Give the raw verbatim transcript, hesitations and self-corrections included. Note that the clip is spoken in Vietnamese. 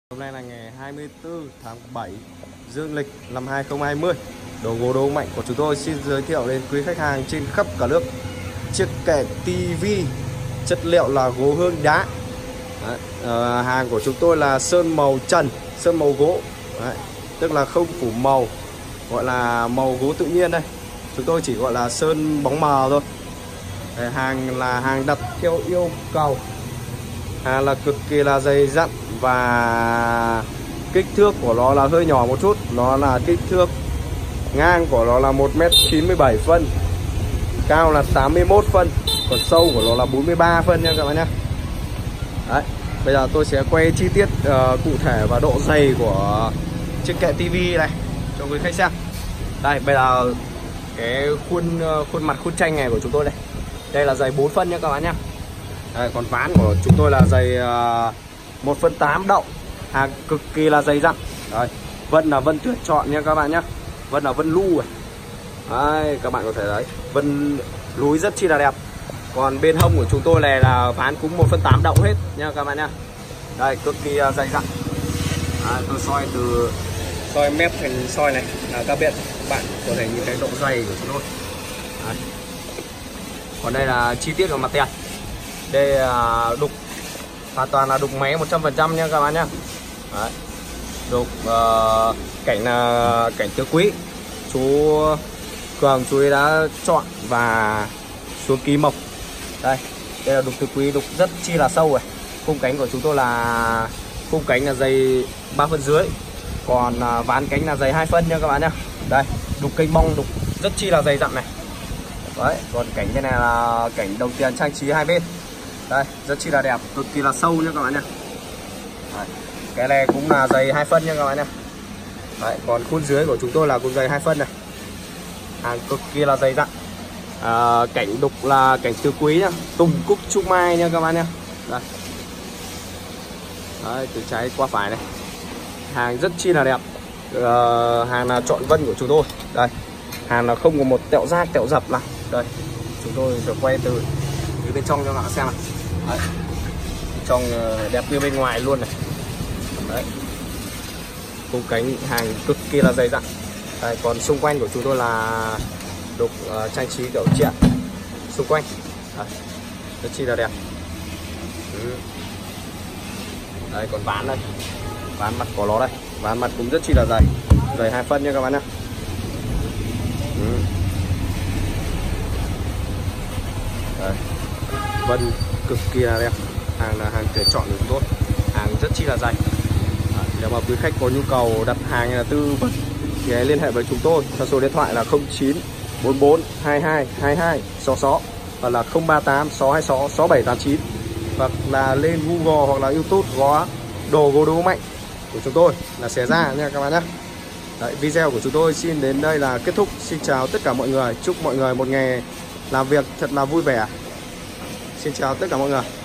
Hôm nay là ngày hai mươi tư tháng bảy dương lịch năm hai không hai không. Đồ gỗ Đô Mạnh của chúng tôi xin giới thiệu đến quý khách hàng trên khắp cả nước chiếc kệ tivi chất liệu là gỗ hương đá. Đấy, à, hàng của chúng tôi là sơn màu trần, sơn màu gỗ. Đấy, tức là không phủ màu, gọi là màu gỗ tự nhiên đây. Chúng tôi chỉ gọi là sơn bóng mờ thôi. Đấy, hàng là hàng đặt theo yêu cầu. Hàng là cực kỳ là dày dặn và kích thước của nó là hơi nhỏ một chút. Nó là kích thước ngang của nó là một mét chín mươi bảy phân, cao là tám mươi mốt phân, còn sâu của nó là bốn mươi ba phân nha các bạn nhé. Đấy, bây giờ tôi sẽ quay chi tiết uh, cụ thể và độ dày của chiếc kệ tivi này cho quý khách xem. Đây, bây giờ cái khuôn uh, khuôn mặt khuôn tranh này của chúng tôi đây. Đây là dày bốn phân nha các bạn nhé. Đây, còn ván của chúng tôi là dày uh, một phân tám đậu, hàng cực kỳ là dày dặn. Đây, vân là vân tuyển chọn nha các bạn nhé. Vân là vân lu này. Đấy, các bạn có thể thấy vân lúi rất chi là đẹp. Còn bên hông của chúng tôi này là ván cũng một phân tám đậu hết nha các bạn nhé. Đây, cực kỳ uh, dày dặn. Đấy, tôi soi từ soi mép thành soi này là các bạn bạn có thể nhìn thấy độ dày của chúng tôi. Đấy. Còn đây là chi tiết của mặt tiền. Đây là đục, hoàn toàn là đục máy một trăm phần trăm nha các bạn nhé. Đấy. Đục uh, cảnh là cảnh tứ quý. Chú Cường chú ấy đã chọn và xuống ký mộc. Đây, đây là đục tứ quý, đục rất chi là sâu rồi. Khung cánh của chúng tôi là khung cánh là dày ba phân dưới. Còn uh, ván cánh là dày hai phân nha các bạn nhé. Đây, đục kênh bong, đục rất chi là dày dặn này. Đấy, còn cảnh đây này là cảnh đồng tiền trang trí hai bên. Đây, rất chi là đẹp, cực kỳ là sâu nha các bạn nhé. Đấy, cái này cũng là dày hai phân nha các bạn nhé. Đấy, còn khuôn dưới của chúng tôi là cũng dày hai phân này. Hàng cực kỳ là dày dặn. À, cảnh đục là cảnh tứ quý nhá, tùng cúc trúc mai nha các bạn nhé. Đây. Đấy, từ trái qua phải này. Hàng rất chi là đẹp. À, hàng là chọn vân của chúng tôi. Đây, hàng là không có một tẹo rác tẹo dập nào. Đây, chúng tôi sẽ quay từ từ bên trong cho các bạn xem này. Đấy. Trong đẹp như bên ngoài luôn này. Đấy. Khung cánh hàng cực kỳ là dày dặn. Đây, còn xung quanh của chúng tôi là đục uh, trang trí kiểu triện xung quanh. Đấy. Rất chi là đẹp. Ừ. Đây, còn ván đây, ván mặt của nó đây, ván mặt cũng rất chi là dày, dày hai phân nha các bạn nhé. Ừ. Đây. Vân cực kỳ là đẹp, hàng là hàng tuyển chọn của chúng tôi, hàng rất chi là dày. Đấy, nếu mà quý khách có nhu cầu đặt hàng là tư vấn thì hãy liên hệ với chúng tôi theo số điện thoại là không chín bốn bốn hai hai hai hai sáu sáu hoặc là không ba tám sáu hai sáu sáu bảy tám chín, hoặc là lên Google hoặc là YouTube có đồ gỗ Đô Mạnh của chúng tôi là sẽ ra nha các bạn nhé. Đấy, video của chúng tôi xin đến đây là kết thúc. Xin chào tất cả mọi người, chúc mọi người một ngày làm việc thật là vui vẻ. Xin chào tất cả mọi người.